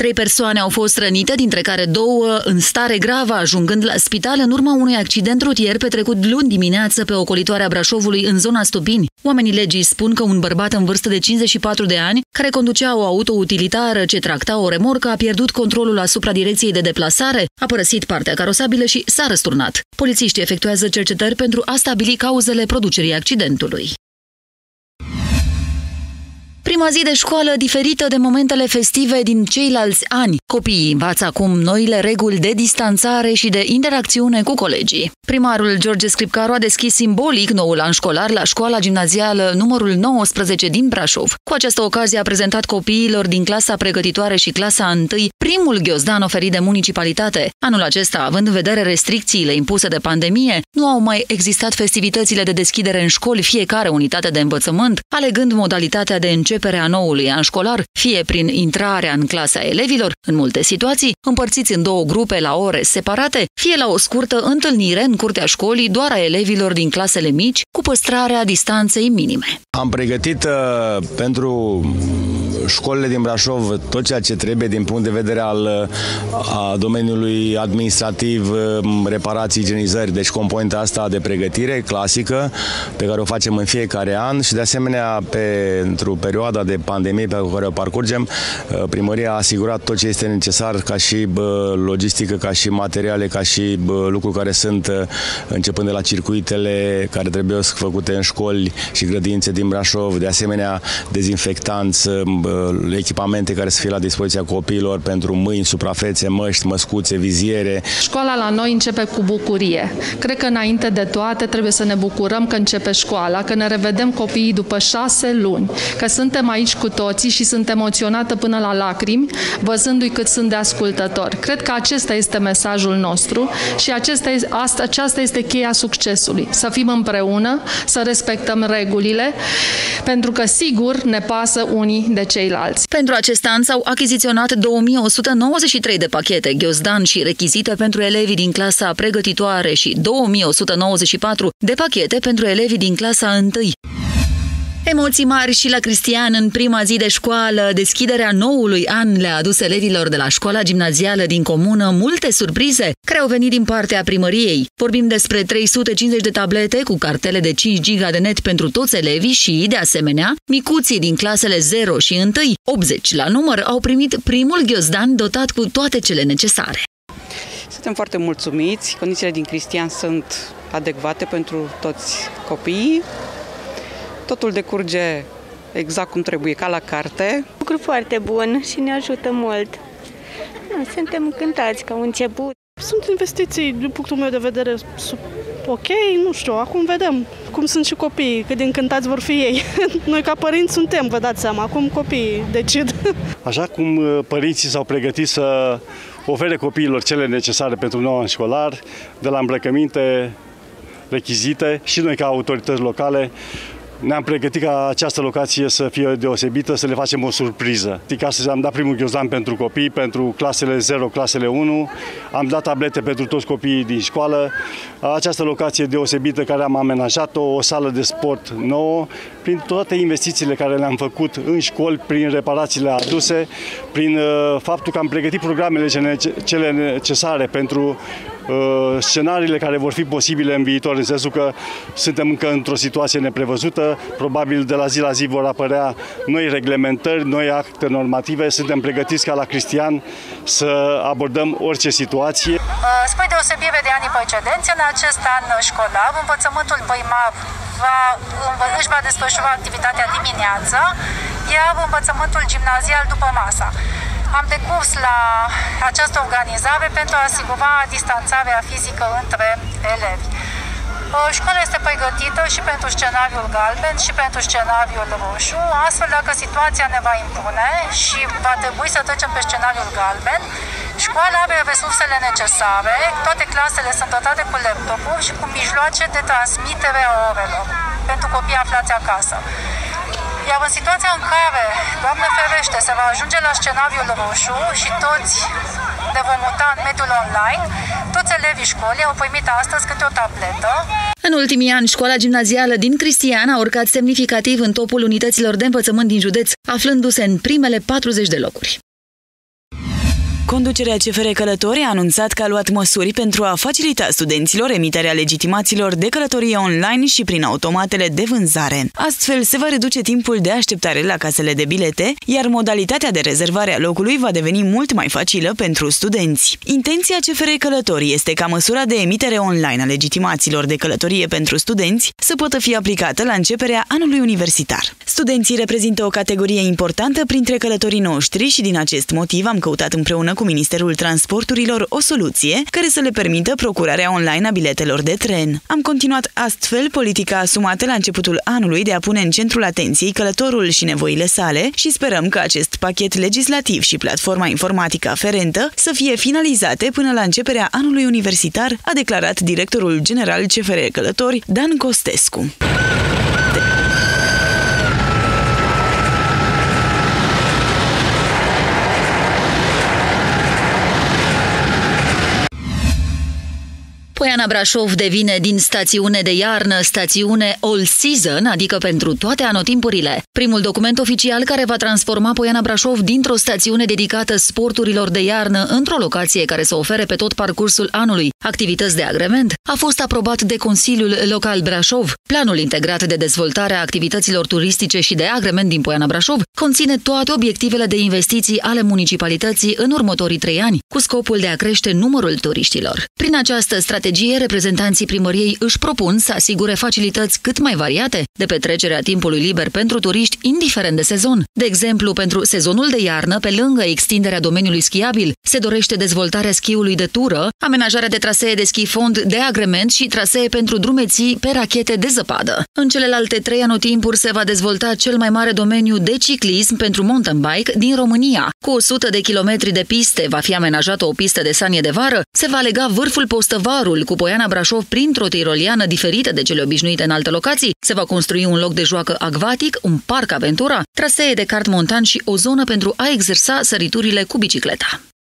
3 persoane au fost rănite, dintre care 2 în stare gravă, ajungând la spital în urma unui accident rutier petrecut luni dimineață pe ocolitoarea Brașovului în zona Stupini. Oamenii legii spun că un bărbat în vârstă de 54 de ani, care conducea o auto-utilitară ce tracta o remorcă, a pierdut controlul asupra direcției de deplasare, a părăsit partea carosabilă și s-a răsturnat. Polițiștii efectuează cercetări pentru a stabili cauzele producerii accidentului. Prima zi de școală diferită de momentele festive din ceilalți ani. Copiii învață acum noile reguli de distanțare și de interacțiune cu colegii. Primarul George Scripcaru a deschis simbolic noul an școlar la școala gimnazială numărul 19 din Brașov. Cu această ocazie a prezentat copiilor din clasa pregătitoare și clasa 1 primul ghiozdan oferit de municipalitate. Anul acesta, având în vedere restricțiile impuse de pandemie, nu au mai existat festivitățile de deschidere în școli fiecare unitate de învățământ, alegând modalitatea de începerea noului an școlar, fie prin intrarea în clasa elevilor, în multe situații, împărțiți în 2 grupe la ore separate, fie la o scurtă întâlnire în curtea școlii doar a elevilor din clasele mici, cu păstrarea distanței minime. Am pregătit pentru școlile din Brașov tot ceea ce trebuie din punct de vedere al domeniului administrativ, reparații, igienizări, deci componenta asta de pregătire clasică pe care o facem în fiecare an și de asemenea pentru perioada de pandemie pe care o parcurgem, primăria a asigurat tot ce este necesar ca și logistică, ca și materiale, ca și lucruri care sunt începând de la circuitele care trebuie făcute în școli și grădinițe din Brașov, de asemenea dezinfectanți, echipamente care să fie la dispoziția copiilor pentru mâini, suprafețe, măști, măscuțe, viziere. Școala la noi începe cu bucurie. Cred că înainte de toate trebuie să ne bucurăm că începe școala, că ne revedem copiii după 6 luni, că suntem aici cu toții și sunt emoționată până la lacrimi, văzându-i cât sunt de ascultători. Cred că acesta este mesajul nostru și aceasta este cheia succesului. Să fim împreună, să respectăm regulile, pentru că sigur ne pasă unii de ceilalți. Pentru acest an s-au achiziționat 2193 de pachete ghiozdan și rechizite pentru elevii din clasa pregătitoare și 2194 de pachete pentru elevii din clasa 1. Emoții mari și la Cristian în prima zi de școală. Deschiderea noului an le-a adus elevilor de la școala gimnazială din comună multe surprize care au venit din partea primăriei. Vorbim despre 350 de tablete cu cartele de 5 GB de net pentru toți elevii și, de asemenea, micuții din clasele 0 și 1, 80 la număr, au primit primul ghiozdan dotat cu toate cele necesare. Suntem foarte mulțumiți. Condițiile din Cristian sunt adecvate pentru toți copiii. Totul decurge exact cum trebuie, ca la carte. Lucru foarte bun și ne ajută mult. Suntem încântați că au început. Sunt investiții, din punctul meu de vedere, ok, nu știu, acum vedem cum sunt și copiii, cât de încântați vor fi ei. Noi ca părinți suntem, vă dați seama, acum copiii decid. Așa cum părinții s-au pregătit să ofere copiilor cele necesare pentru noul an școlar, de la îmbrăcăminte, rechizite, și noi ca autorități locale ne-am pregătit ca această locație să fie deosebită, să le facem o surpriză. Astăzi am dat primul ghiozdan pentru copii, pentru clasele 0, clasele 1, am dat tablete pentru toți copiii din școală. Această locație deosebită care am amenajat-o, o sală de sport nouă, prin toate investițiile care le-am făcut în școli, prin reparațiile aduse, prin faptul că am pregătit programele cele necesare pentru scenariile care vor fi posibile în viitor, în sensul că suntem încă într-o situație neprevăzută, probabil de la zi la zi vor apărea noi reglementări, noi acte normative, suntem pregătiți ca la Cristian să abordăm orice situație. Spre deosebire de anii precedenți, în acest an școlar, învățământul primar își va desfășura activitatea dimineață, iar învățământul gimnazial după masa. Am decurs la această organizare pentru a asigura distanțarea fizică între elevi. Școala este pregătită și pentru scenariul galben și pentru scenariul roșu, astfel dacă situația ne va impune și va trebui să trecem pe scenariul galben, școala are resursele necesare, toate clasele sunt dotate cu laptopuri și cu mijloace de transmitere a orelor pentru copiii aflați acasă. Iar în situația în care, Doamne ferește, se va ajunge la scenariul roșu și toți ne vom muta în mediul online, toți elevii școlii au primit astăzi câte o tabletă. În ultimii ani, școala gimnazială din Cristian a urcat semnificativ în topul unităților de învățământ din județ, aflându-se în primele 40 de locuri. Conducerea CFR Călători a anunțat că a luat măsuri pentru a facilita studenților emiterea legitimațiilor de călătorie online și prin automatele de vânzare. Astfel, se va reduce timpul de așteptare la casele de bilete, iar modalitatea de rezervare a locului va deveni mult mai facilă pentru studenți. Intenția CFR Călători este ca măsura de emitere online a legitimațiilor de călătorie pentru studenți să poată fi aplicată la începerea anului universitar. Studenții reprezintă o categorie importantă printre călătorii noștri și din acest motiv am căutat împreună cu Ministerul Transporturilor o soluție care să le permită procurarea online a biletelor de tren. Am continuat astfel politica asumată la începutul anului de a pune în centrul atenției călătorul și nevoile sale și sperăm că acest pachet legislativ și platforma informatică aferentă să fie finalizate până la începerea anului universitar, a declarat directorul general CFR Călători, Dan Costescu. Poiana Brașov devine din stațiune de iarnă stațiune all season, adică pentru toate anotimpurile. Primul document oficial care va transforma Poiana Brașov dintr-o stațiune dedicată sporturilor de iarnă într-o locație care să ofere pe tot parcursul anului activități de agrement a fost aprobat de Consiliul Local Brașov. Planul integrat de dezvoltare a activităților turistice și de agrement din Poiana Brașov conține toate obiectivele de investiții ale municipalității în următorii 3 ani, cu scopul de a crește numărul turiștilor. Prin această strategie, reprezentanții primăriei își propun să asigure facilități cât mai variate de petrecerea timpului liber pentru turiști, indiferent de sezon. De exemplu, pentru sezonul de iarnă, pe lângă extinderea domeniului schiabil, se dorește dezvoltarea schiului de tură, amenajarea de trasee de schi fond de agrement și trasee pentru drumeții pe rachete de zăpadă. În celelalte 3 anotimpuri se va dezvolta cel mai mare domeniu de ciclism pentru mountain bike din România. Cu 100 de kilometri de piste va fi amenajată o pistă de sanie de vară, se va lega vârful Postăvarul cu Poiana Brașov printr-o tiroliană diferită de cele obișnuite în alte locații, se va construi un loc de joacă acvatic, un parc aventura, trasee de kart montan și o zonă pentru a exersa săriturile cu bicicleta.